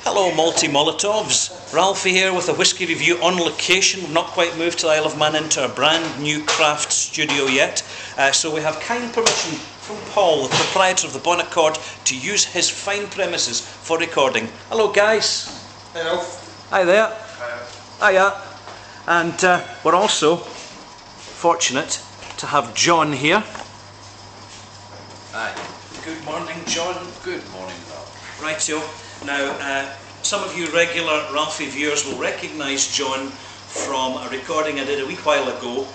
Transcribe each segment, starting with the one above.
Hello Malty Molotovs, Ralfy here with a whisky review on location. We've not quite moved to the Isle of Man into a brand new craft studio yet, so we have kind permission from Paul, the proprietor of the Bonnet Court, to use his fine premises for recording. Hello guys. Hello. Hi there. Hiya. Hiya. And we're also fortunate to have John here. Hi. Good morning, John. Good morning, Ralph. Rightio. Now, some of you regular Ralfy viewers will recognise John from a recording I did a wee while ago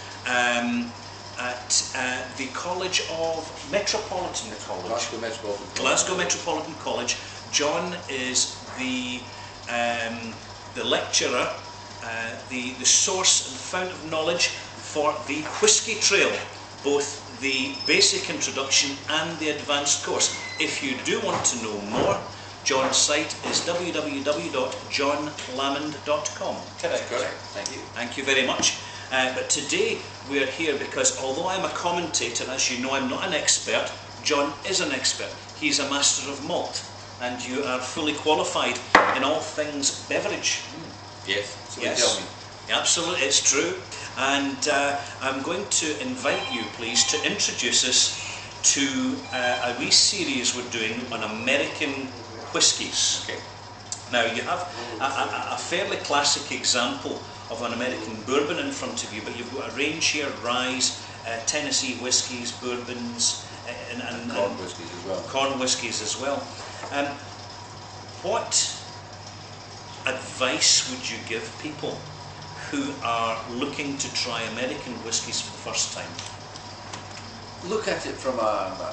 at the College of Metropolitan College. Glasgow Metropolitan College. John is the lecturer, the source and fount of knowledge for the Whisky Trail, both the basic introduction and the advanced course. If you do want to know more, John's site is www.johnlamond.com. Correct. Correct. Thank you. Thank you very much. But today we're here because although I'm a commentator, as you know, I'm not an expert. John is an expert. He's a Master of Malt, and you are fully qualified in all things beverage. Yes. So yes. Tell me. Absolutely, it's true. And I'm going to invite you, please, to introduce us to a wee series we're doing on American whiskies. Okay. Now you have a fairly classic example of an American bourbon in front of you, but you've got a range here: ryes, Tennessee whiskies, bourbons, and corn whiskies as well. Corn whiskies as well. What advice would you give people who are looking to try American whiskies for the first time? Look at it with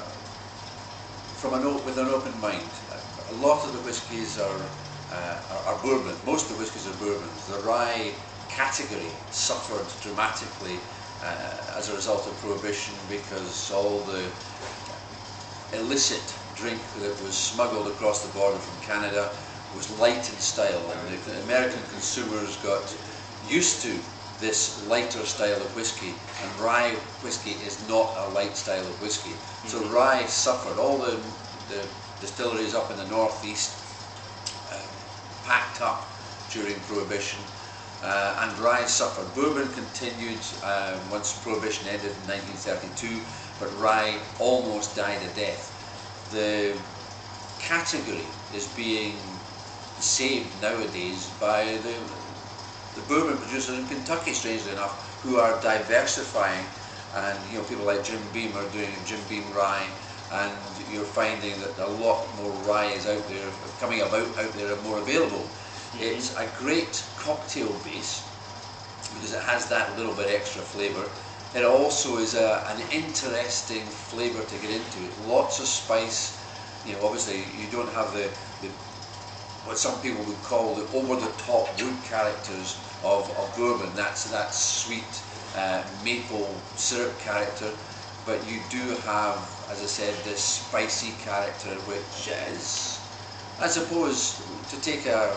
an open mind. A lot of the whiskies are bourbon. Most of the whiskies are bourbons. The rye category suffered dramatically as a result of Prohibition, because all the illicit drink that was smuggled across the border from Canada was light in style, and the American consumers got used to this lighter style of whiskey, and rye whiskey is not a light style of whiskey. So rye suffered. All the distilleries up in the northeast packed up during Prohibition, and rye suffered. Bourbon continued once Prohibition ended in 1932, but rye almost died a death. The category is being saved nowadays by the bourbon producers in Kentucky, strangely enough, who are diversifying, and people like Jim Beam are doing a Jim Beam rye, and you're finding that a lot more rye is out there, coming about out there, and more available. It's a great cocktail base because it has that little bit extra flavour. It also is an interesting flavour to get into. Lots of spice. Obviously you don't have the what some people would call the over-the-top wood characters of bourbon. That's that sweet maple syrup character, but you do have, as I said, this spicy character, which is, I suppose, to take a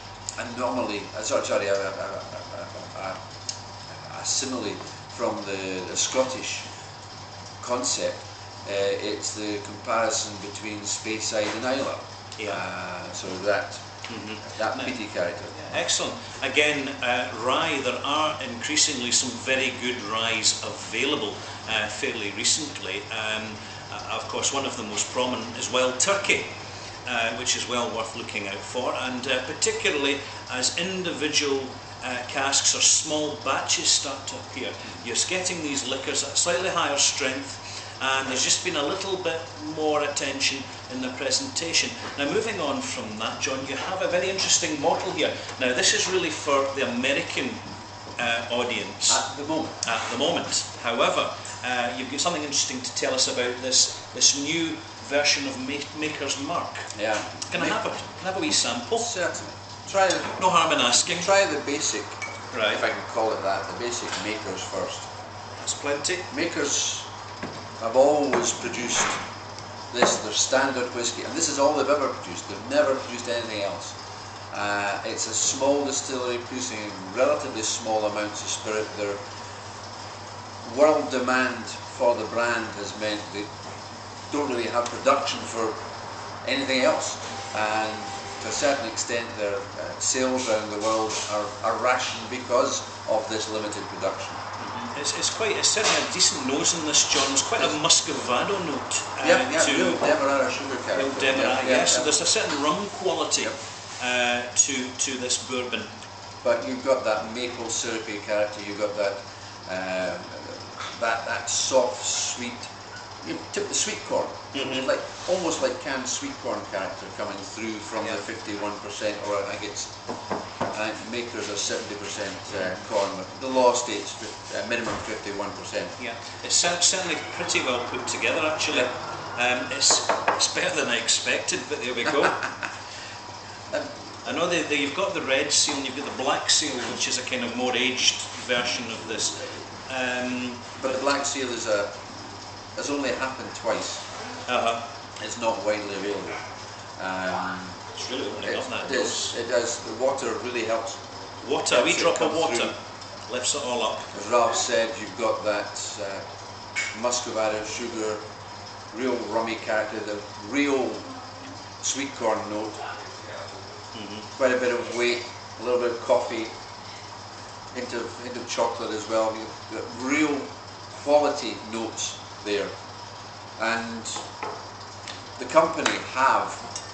simile from the Scottish concept. It's the comparison between Speyside and Islay. So that peaty character. Excellent. Again, rye, there are increasingly some very good ryes available fairly recently. Of course, one of the most prominent is Wild Turkey, which is well worth looking out for, and particularly as individual casks or small batches start to appear, you're getting these liquors at slightly higher strength, and there's just been a little bit more attention in the presentation. Now, moving on from that, John, you have a very interesting model here. Now, this is really for the American audience at the moment. However, you've got something interesting to tell us about this new version of Maker's Mark. Yeah. Can I have it? Can I have a wee sample? Certainly. No harm in asking. Try the basic, right? If I can call it that, the basic Makers first. That's plenty. Makers have always produced their standard whiskey, and this is all they've ever produced. They've never produced anything else. It's a small distillery producing relatively small amounts of spirit. Their world demand for the brand has meant they don't really have production for anything else, and to a certain extent, their sales around the world are rationed because of this limited production. It's certainly a decent nose in this, John. It's quite a Muscovado note. Real Demerara sugar character. Real Demerara, yes. So there's a certain rum quality to this bourbon. But you've got that maple syrupy character. You've got that that soft, sweet, the sweet corn, like almost like canned sweet corn character coming through from the 51%, or I think it's. Makers are 70% corn, but the law states minimum 51%. Yeah, it's certainly pretty well put together actually. It's better than I expected, but there we go. I know that you've got the red seal and you've got the black seal, which is a kind of more aged version of this. But the black seal has only happened twice. It's not widely available. It's really only got that. It does. The water really helps. Water, a wee drop of water lifts it all up. As Ralph said, you've got that Muscovado sugar, real rummy character, the real sweet corn note, quite a bit of weight, a little bit of coffee, into chocolate as well. You've got real quality notes there, and the company have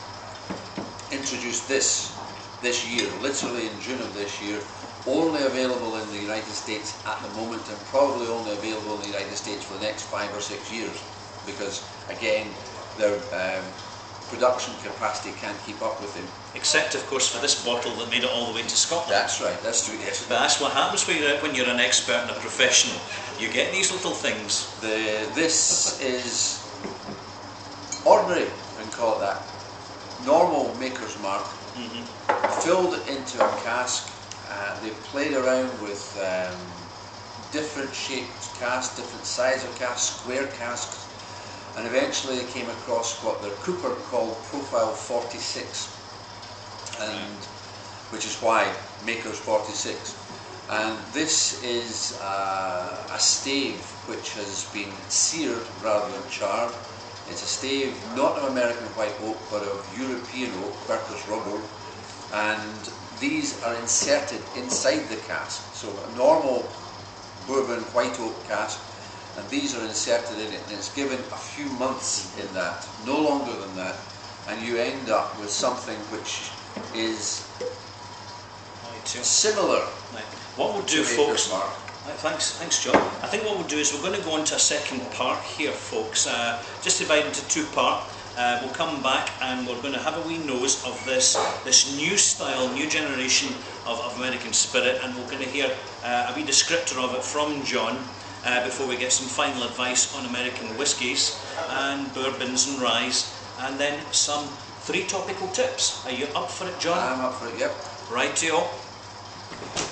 introduced this year, literally in June of this year, only available in the United States at the moment, and probably only available in the United States for the next 5 or 6 years, because again their production capacity can't keep up with them. Except of course for this bottle that made it all the way to Scotland. That's right, that's true, yes. But that's what happens when you're an expert and a professional. You get these little things. This is ordinary, we can call it that. Normal maker's mark, filled into a cask. They played around with different shaped casks, different size of casks, square casks, and eventually they came across what their cooper called Profile 46, and which is why Maker's 46. And this is a stave which has been seared rather than charred. It's a stave not of American white oak but of European oak, Quercus robur, and these are inserted inside the cask. So a normal bourbon white oak cask, and these are inserted in it, and it's given a few months in that, no longer than that, and you end up with something which is similar. What we'll do, folks. Thanks, John. I think what we'll do is we're going to go into a second part here, folks. Just divide into two parts. We'll come back and we're going to have a wee nose of this new style, new generation of American spirit, and we're going to hear a wee descriptor of it from John before we get some final advice on American whiskies and bourbons and ryes, and then some 3 topical tips. Are you up for it, John? I'm up for it, yep. Rightio.